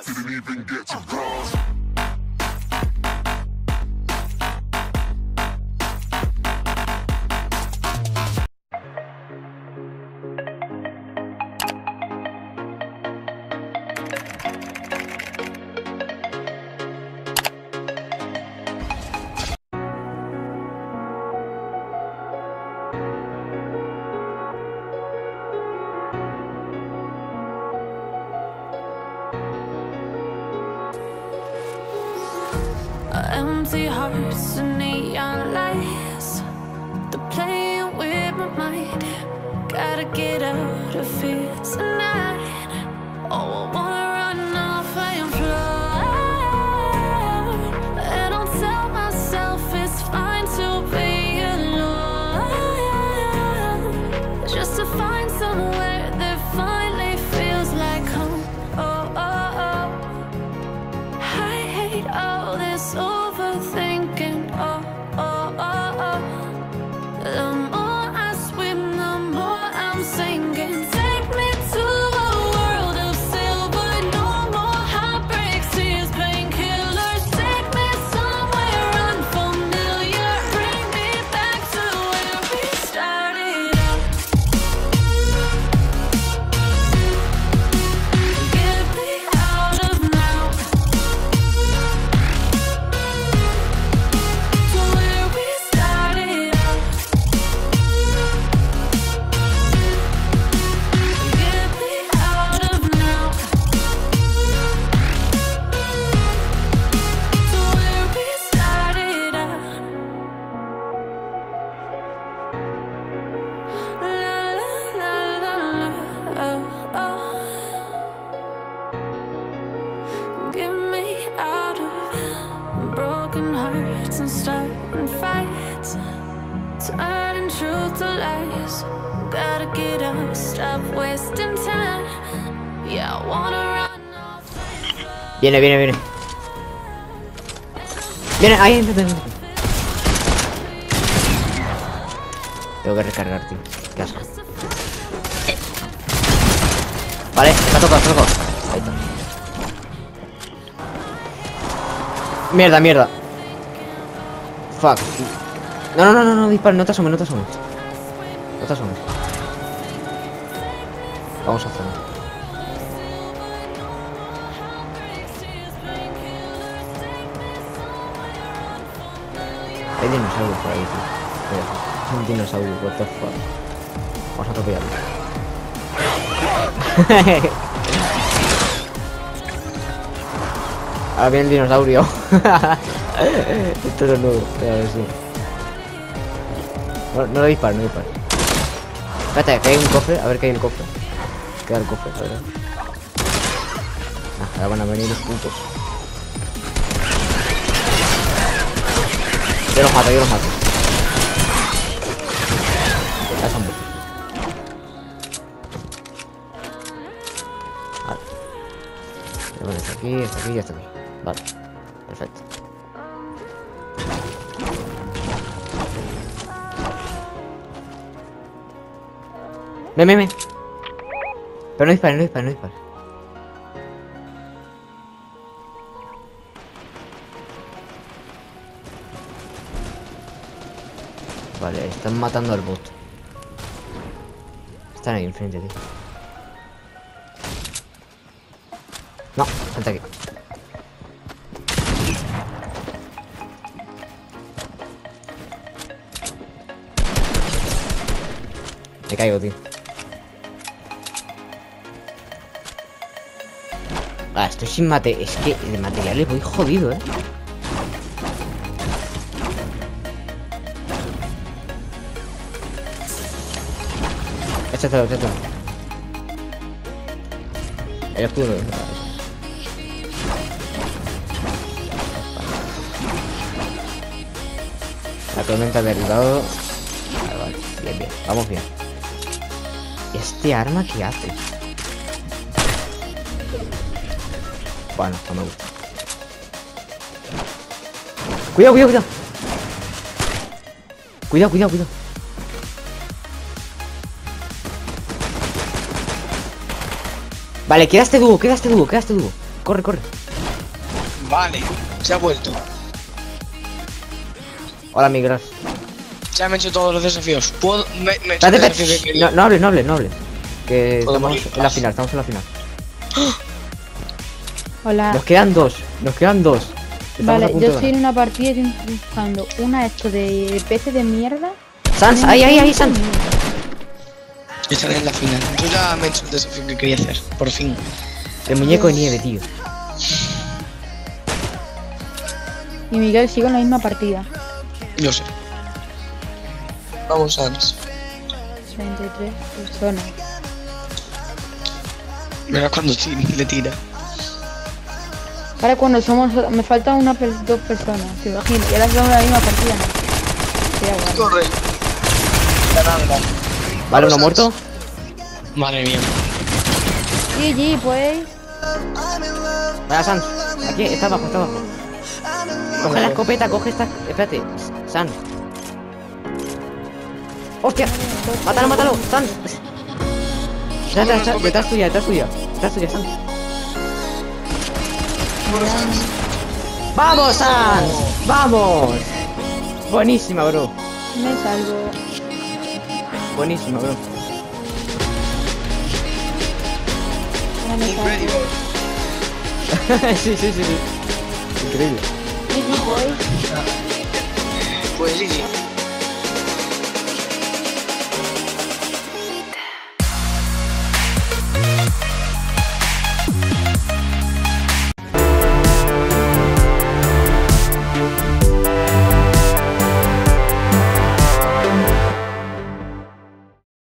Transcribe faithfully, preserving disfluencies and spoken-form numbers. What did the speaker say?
Didn't even get to cross. Empty hearts and neon lights, they're playing with my mind. Gotta get out of here tonight. Oh, I wanna run off and fly, and I'll tell myself it's fine to be alone, just to find somewhere that finally feels like home. Oh, oh, oh. I hate all this overthinking. Oh, oh, oh, oh. The more I swim, the more I'm sinking. Take me to a world of silver. No more heartbreaks, tears, painkillers. Take me somewhere unfamiliar. Bring me back to where we started out. Get me out of now, to where we started out. Get me out of now, to where we started out. La la la la la, oh, oh. Get me out of broken hearts and starting fights, turning truth to lies. Gotta get up, stop wasting time. Yeah, I wanna run off and fly. Viene, viene, viene. Viene, ahí, enfrente, enfrente. Tengo que recargar, tío. Qué asco. Vale, me ha tocado, me ha tocado. Ahí está. Mierda, mierda. Fuck. No, no, no, no, no, dispara, no te asomes, no te asomes. No te asomes. Vamos a hacerlo. Hay dinosaurios por ahí, tío. Mira, un dinosaurio, what the fuck. Vamos a atropellarlo. Ahora viene el dinosaurio. Esto es nuevo, pero a ver si. No, no lo disparo, no disparo. Espérate, que hay un cofre, a ver qué hay en el cofre. Queda el cofre, a ver. Ah, ahora van a venir los puntos. Yo los mato, yo los mato. Ya son muertos. Vale. Bueno, está aquí, está aquí y está aquí. Vale. Perfecto. Ven, ven, ven. Pero no dispare, no dispare, no dispare. Vale, están matando al bot. Están ahí enfrente, tío. No, vente aquí. Me caigo, tío. Ah, estoy sin mate. Es que de materiales voy jodido, eh. Échatelo, échatelo. El escudo. La tormenta derribado. Vale, vale. Bien, bien. Vamos bien. ¿Y este arma qué hace? Bueno, no me gusta. Cuidado, cuidado, cuidado. Cuidado, cuidado, cuidado. Vale, queda este dúo, queda este dúo, queda este dúo. Corre, corre. Vale, se ha vuelto. Hola, migras. Ya me he hecho todos los desafíos. Puedo. Me, me he hecho Espérate, el desafío que espérate. quería. No, no hables, no hables, no hables. Que Puedo estamos morir en la fácil. final, estamos en la final. Hola. Nos quedan dos, nos quedan dos. Estamos a Vale, punto yo de estoy en ganar. una partida y estoy buscando una esto de pece de mierda. Sans, ahí, ahí, ahí, Sans. Estaré en la final. Yo ya me he hecho el desafío que quería hacer. Por fin. El muñeco de nieve, tío. Y Miguel sigo en la misma partida. Yo sé. Vamos, Sans. treinta y tres personas. Mira cuando ti- le tira. Ahora cuando somos... Me faltan una per- dos personas, te imagino. Y ahora estamos en la misma partida, ¿no? Sería guay. Corre. Ganadla. Vale, uno Sans. muerto. Madre mía. G G, pues. Vaya, Sans. Aquí, está abajo, está abajo. Coge la escopeta, coge esta. Espérate, Sans. ¡Hostia! ¡Mátalo, mátalo! ¡Sans! Detrás, detrás, detrás tuya, detrás tuya. Detrás tuya, Sans. ¡Vamos, Sans! ¡Vamos! Buenísima, bro. Me salvo. Buenísima, bro. Ahora me salvo. sí, sí, sí, sí. Increíble. G G, pues. Pues sí, sí.